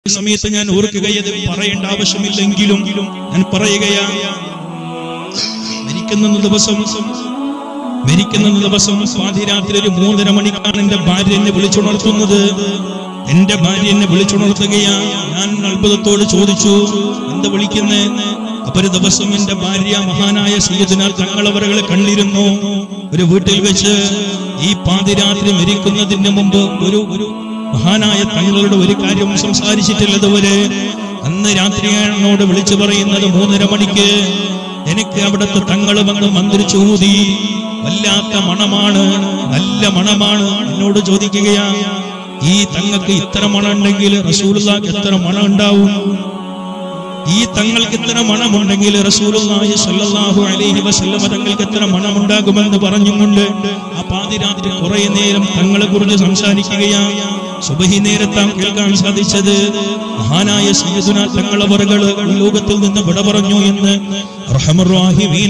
സമയത്ത് ഞാൻ ഓർക്കുകയത് പറയേണ്ട ആവശ്യമില്ലെങ്കിലും ഞാൻ പറയുകയാ. മരിക്കുന്ന ദിവസം പാതിരാത്രി ഒരു 3:30 മണിക്കാണ് എന്റെ ഭാര്യ എന്നെ വിളിച്ചുണർത്തുന്നത്. എന്റെ ഭാര്യ എന്നെ വിളിച്ചുണർത്തുകയാ. ഞാൻ അത്ഭുതത്തോട് ചോദിച്ചു, എന്താ വിളിക്കുന്നേ? അപ്പൊ ഒരു ദിവസം എന്റെ ഭാര്യ മഹാനായ സയ്യിദുനാ തങ്ങളവറുകളെ കണ്ടിരുന്നു. ഒരു വീട്ടിൽ വെച്ച് ഈ പാതിരാത്രി മരിക്കുന്നതിന് മുമ്പ് ഒരു മഹാനായ തങ്ങളുടെ ഒരു കാര്യം സംസാരിച്ചിട്ടില്ലതുവരെ. അന്ന് രാത്രിയോട് വിളിച്ചു പറയുന്നത് 3:30 മണിക്ക് എനിക്ക് അവിടുത്തെ തങ്ങൾ വന്ന് മന്ത്രിച്ചു ഊതി. വല്ലാത്ത മണമാണ്, നല്ല മണമാണ്. എന്നോട് ചോദിക്കുകയാ, ഈ തങ്ങൾക്ക് ഇത്ര മണം ഉണ്ടെങ്കിൽ റസൂലുള്ളാഹിക്ക് എത്ര മണം ഉണ്ടാവും? ഈ തങ്ങൾക്ക് ഇത്ര മണമുണ്ടെങ്കിൽ റസൂലുള്ളാഹി സ്വല്ലല്ലാഹു അലൈഹി വസല്ലം തങ്ങൾക്ക് എത്ര മണമുണ്ടാകുമെന്ന് പറഞ്ഞുകൊണ്ട് ആ പാതിരാത്രി കുറെ നേരം തങ്ങളെ കുറിച്ച് സംസാരിക്കുകയാ. സുബഹി നേരത്താൻ കേൾക്കാൻ സാധിച്ചത് മഹാനായ സയ്യിദുനാ തങ്ങളവറുകൾ ലോകത്തിൽ നിന്ന് വിട പറഞ്ഞു എന്ന് അർഹമർ റഹീമീൻ